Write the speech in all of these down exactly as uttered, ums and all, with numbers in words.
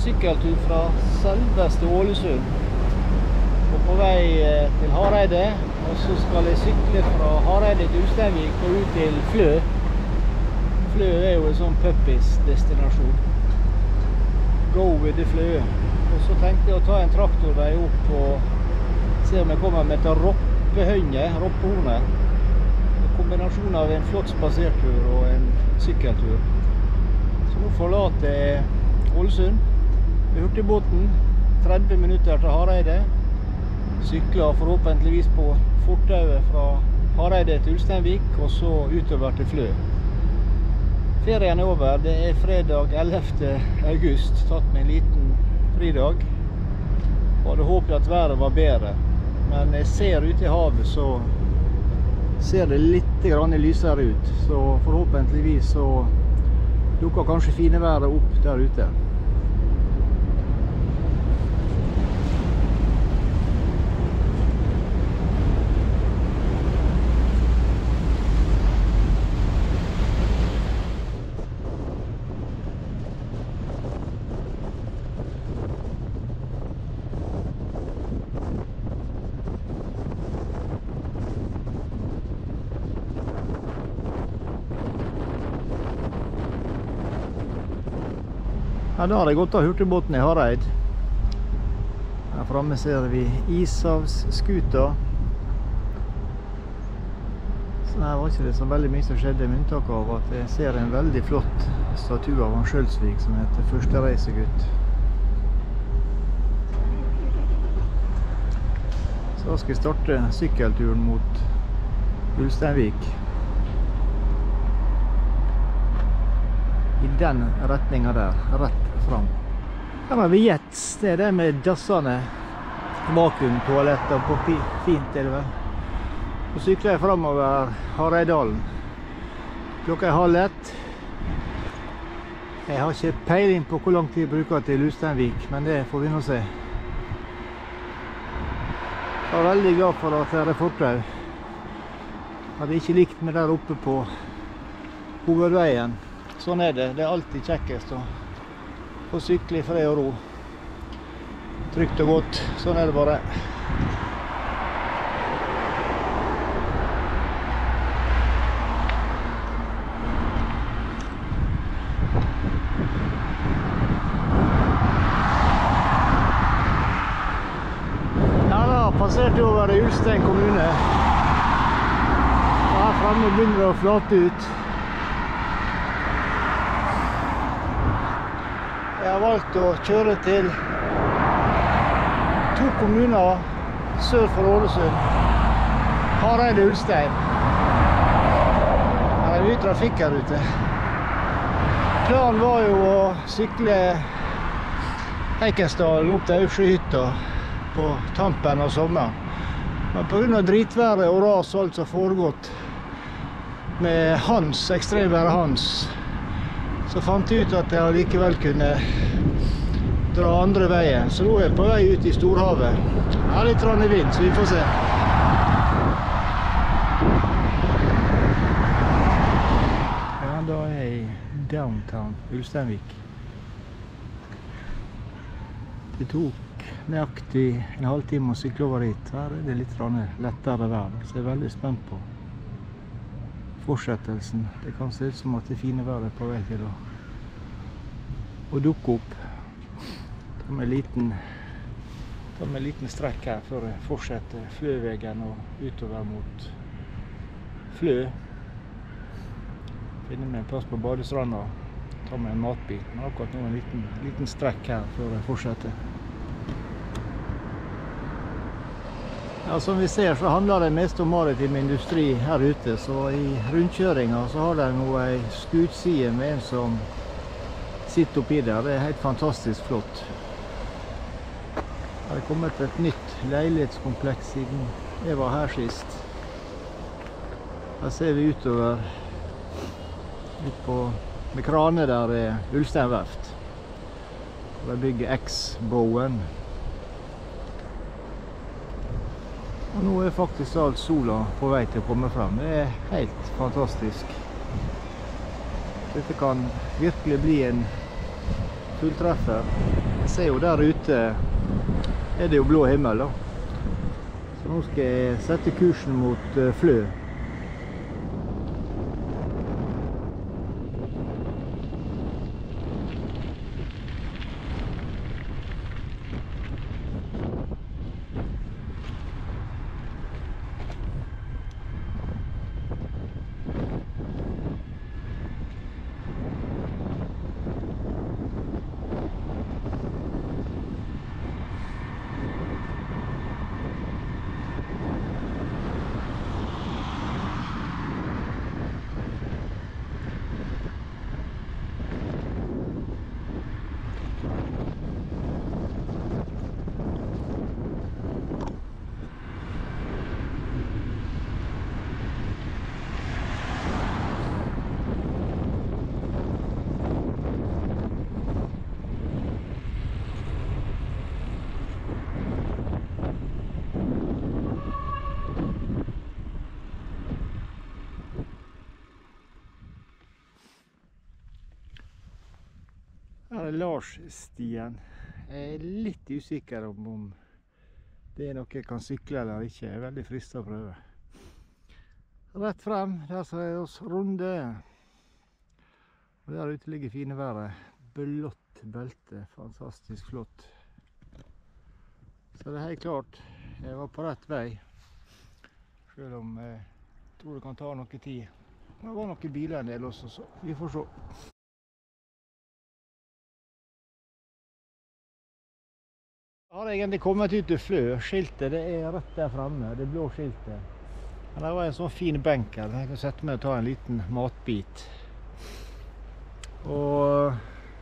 sykkeltur fra selveste Ålesund. Og på vei til Hareide, og så skal jeg sykle fra Hareide til Ulsteinvik og ut til Flø. Flø er jo en sånn puppis-destinasjon. Go with the Flø. Og så tenkte jeg å ta en traktorvei opp og se om jeg kommer med et roppehønje, roppehorne. En kombinasjon av en flott spasertur og en sykkeltur. Så nå forlater jeg Ålesund med hurtigbåten, tretti minutter til Hareide. Sykler forhåpentligvis på fortauet fra Hareide til Ulsteinvik, og så utover til Flø. Ferien er over. Det er fredag ellevte august, tatt med en liten fridag. Hadde håpet at været var bedre, men jeg ser ute i havet så ser det litt grann lysere ut, så forhåpentligvis så dukker kanskje fine været opp der ute. Ja, da har jeg gått av hurtigbåten i Hareid. Her fremme ser vi Ishavsskuta. Så her var ikke det så veldig mye som skjedde, med unntak av at jeg ser en veldig flott statue av Hans Skjølsvik som heter Første reisegutt. Så da skal jeg starte sykkelturen mot Ulsteinvik. I den retningen der, rett fram. Her har vi Jets, det er det med dassene, vakuumtoaletter på fint er det vel. Så sykler jeg fremover Hareidalen. Klokka er halv ett. Jeg har ikke peiling på hvor lang tid jeg bruker til Ulsteinvik, men det får vi nå se. Jeg er veldig glad for at det er fortau. Jeg hadde ikke likt meg der oppe på hovedveien. Sånn er det, det er alltid kjekkest å få sykle i fred og ro. Trygt og godt, sånn er det bare. Ja da, passerte over i Ulstein kommune. Og her fremme begynner det å flate ut. Jeg har valgt å kjøre til to kommuner sør for Ålesund. Hareide og Ulstein. Her er mye trafikk her ute. Planen var jo å sykle Heikensdalen opp til Ausjøhytta på tampen av sommeren. Men på grunn av dritværet og ras og alt som har foregått med Hans, ekstremværet Hans, så fant jeg ut at jeg likevel kunne dra andre veien. Så nå er jeg på vei ut i Storhavet. Jeg har litt rann i vind, så vi får se. Ja, da er jeg i downtown Ulsteinvik. Det tok nøyaktig en halvtime å sykle over hit. Her er det litt lettere vær, så jeg er veldig spent på fortsettelsen. Det kan se ut som at det fine været er på vei til å, å dukke opp. Ta med en liten, ta med en liten strekk her før jeg fortsetter Fløvegen og utover mot Flø. Finne meg en plass på badestranda, ta med en matbit. Men akkurat nå en liten, liten strekk her før jeg fortsetter. Ja, som vi ser så handler det mest om maritim industri her ute, så i rundkjøringa så har de nå en skutside med en som sitter oppi der. Det er helt fantastisk flott. Det har kommet et nytt leilighetskompleks siden jeg var her sist. Her ser vi utover ut på med kraner der er Ulstein verft. De bygger X-Bowen. Og nå er faktisk alt sola på vei til å komme frem. Det er helt fantastisk. Dette kan virkelig bli en fulltreffer. Jeg ser jo der ute er det jo blå himmel da. Så nå skal jeg sette kursen mot Flø. Her er Lars-stien. Jeg er litt usikker om, om det er noe jeg kan sykle eller ikke. Jeg er veldig fristet å prøve. Rett frem, der så er oss runde. Og der ute ligger fine været. Blått belte, fantastisk flott. Så det er helt klart, jeg var på rett vei. Selv om jeg tror det kan ta noe tid. Det var noen biler en del også, så vi får se. Jeg har egentlig kommet ut til Flø. Skiltet det er rett der fremme, det blå skiltet. Men det var en sånn fin benk her. Jeg kan sette meg og ta en liten matbit. Og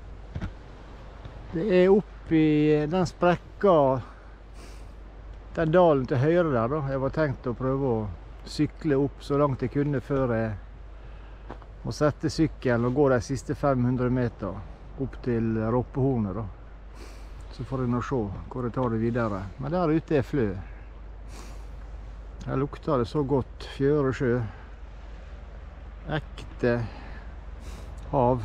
det er oppi den sprekka, den dalen til høyre der da. Jeg var tenkt å prøve å sykle opp så langt jeg kunne før jeg må sette sykkelen og gå de siste fem hundre meter opp til Roppehornet da. Så får jeg nå se hvor jeg tar det videre. Men der ute er Flø. Her lukter det så godt fjøre sjø. Ekte hav.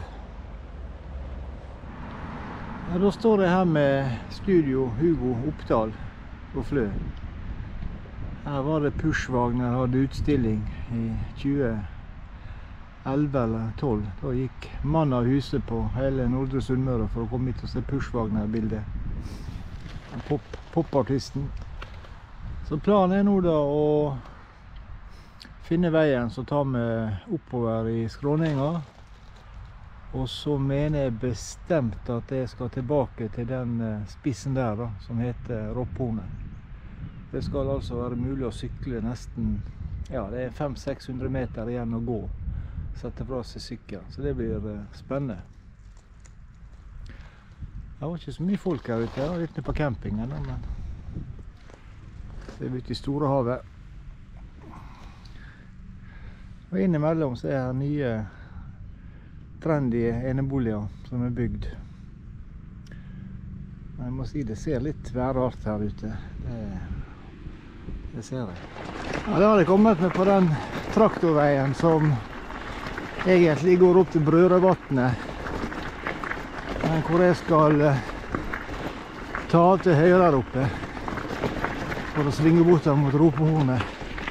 Ja, da står jeg her med Studio Hugo Oppdal på Flø. Her var det Pushwagner hadde utstilling i tjue elleve eller tolv. Da gikk mann av huset på hele Nordre Sunnmøre for å komme hit og se Pushwagner-bildet. Pop, popartisten. Så planen er nå da å finne veien som tar meg oppover i skråninga. Og så mener jeg bestemt at jeg skal tilbake til den spissen der da, som heter Roppehornet. Det skal altså være mulig å sykle nesten, ja det er fem til seks hundre meter igjen å gå. Sette fra seg sykkel, så det blir spennende. Det var ikke så mye folk her ute, jeg var litt nede på campingen, men det er ute i store havet. Og innimellom så er det nye trendy eneboliger som er bygd. Men jeg må si det ser litt værart her ute, det, det ser jeg. Ja, da har jeg kommet meg på den traktorveien som egentlig går opp til Brørevatnet. Men hvor jeg skal ta til høyre der oppe for å svinge bort mot Roppehornet.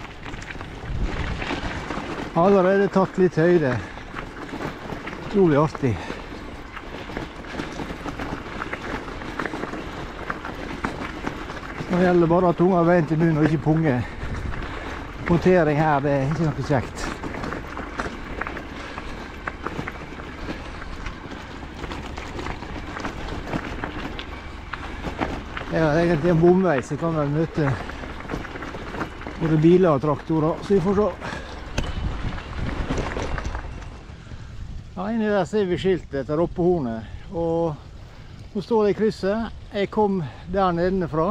Allerede tatt litt høyde. Utrolig artig. Nå gjelder det bare å ha tunga veien til munnen og ikke punge. Montering her, det er ikke noe kjekt. Det er egentlig en bomvei, så jeg kan vel møte både biler og traktorer, så vi får se. Ja, inni der ser vi skiltet til Roppehornet, og nå står jeg i krysset. Jeg kom der nedenfra,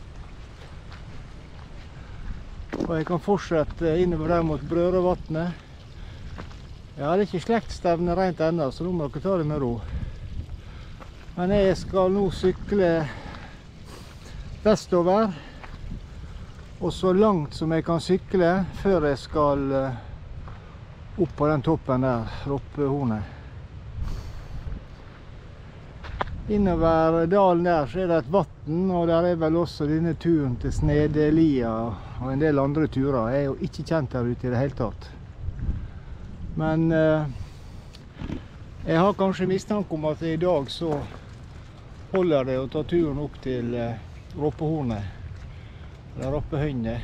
og jeg kan fortsette innover der mot Brørevatnet. Ja, det er ikke slektstevne rent enda, så nå må dere ta det med ro. Men jeg skal nå sykle vestover, og så langt som jeg kan sykle før jeg skal opp på den toppen der, Roppehornet. Innover dalen der så er det et vatten, og der er vel også denne turen til Snedelia og en del andre turer. Jeg er jo ikke kjent der ute i det hele tatt. Men eh, jeg har kanskje mistanke om at i dag så holder det å ta turen opp til eh, Roppehornet, eller Roppehøyne.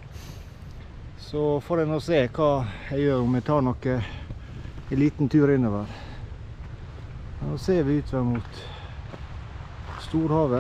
Så får jeg nå se hva jeg gjør om jeg tar noe, en liten tur innover. Nå ser vi utover mot Storhavet.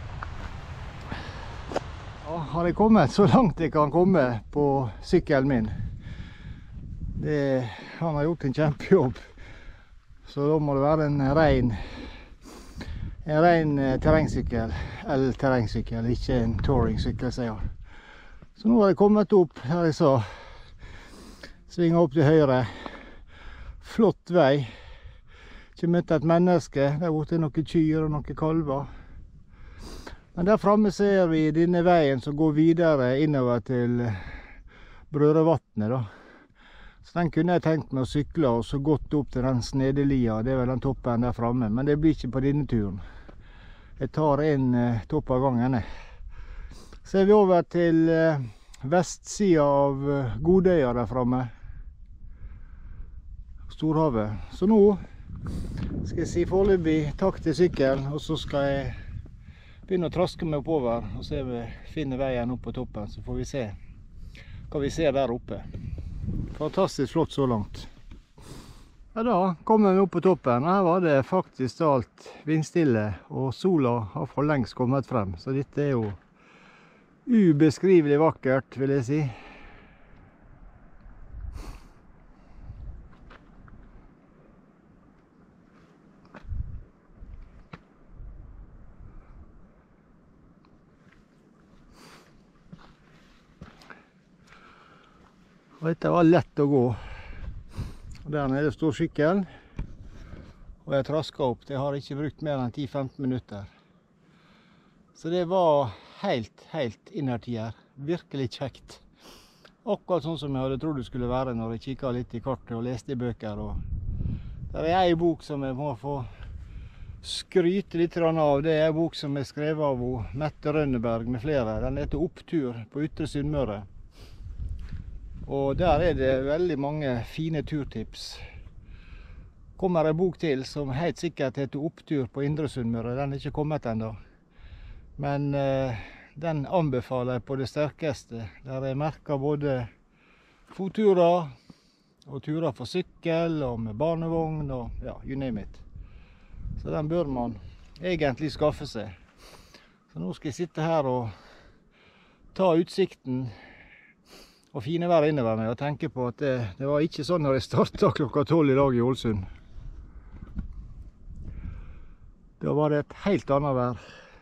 Ja, har jeg kommet så langt jeg kan komme på sykkelen min. Det, han har gjort en kjempejobb, så da må det være en ren, en ren terrengsykkel, eller terrengsykkel, ikke en touring-sykkel, sier jeg. Så nå har jeg kommet opp, her jeg sa, svinger opp til høyre, flott vei, ikke møtt et menneske, der borte er noen kyr og noen kalver. Men der fremme ser vi denne veien som går videre innover til Brørevatnet da. Så den kunne jeg tenkt meg å sykle og så gått opp til den Snedelia, det er vel den toppen der fremme, men det blir ikke på denne turen. Jeg tar en uh, topp av gangen. Så er vi over til uh, vestsiden av uh, Godøya der fremme. Storhavet. Så nå skal jeg si foreløpig takk til sykkelen, og så skal jeg begynne å traske meg oppover og se om vi finner veien opp på toppen, så får vi se hva vi ser der oppe. Fantastisk flott så langt. Ja, da kommer vi opp på toppen. Her var det faktisk alt vindstille, og sola har for lengst kommet frem, så dette er jo ubeskrivelig vakkert, vil jeg si. Og dette var lett å gå. Og der nede står sykkelen. Og jeg trasket opp. Det har ikke brukt mer enn ti til femten minutter. Så det var helt, helt innertier. Virkelig kjekt. Akkurat sånn som jeg hadde trodd det skulle være når jeg kikket litt i kartet og leste i bøker. Og der er en bok som jeg må få skryte litt av. Det er en bok som er skrevet av Mette Rønneberg med flere. Den heter Opptur på Ytre Sunnmøre. Og der er det veldig mange fine turtips. Kommer en bok til som helt sikkert heter Opptur på Indre Sunnmøre. Den er ikke kommet ennå. Men eh, den anbefaler jeg på det sterkeste. Der er merket både fotturer og turer for sykkel og med barnevogn og ja, you name it. Så den bør man egentlig skaffe seg. Så nå skal jeg sitte her og ta utsikten og fine vær innover meg og tenke på at det, det var ikke sånn når jeg startet klokka tolv i dag i Ålesund. Da var det et helt annet vær.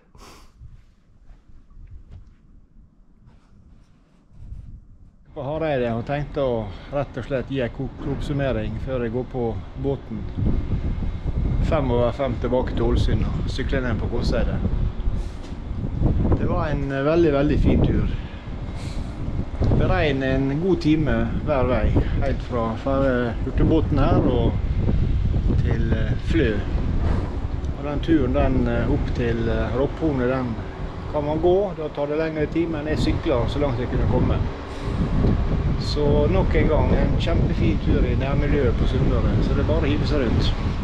På Hareide har jeg tenkt å rett og slett gi en kort oppsummering før jeg går på båten. Fem over fem tilbake til Ålesund og sykle ned på Kåsseide. Det var en veldig, veldig fin tur. Beregn en god time hver vei, helt fra hurtigbåten her og til Flø. Og den turen den opp til Roppehornet, den kan man gå, da tar det lengre tid, men jeg sykler så langt jeg kunne komme. Så nok en gang en kjempefin tur i nærmiljøet på Sunnmøre, så det er bare å hive seg rundt.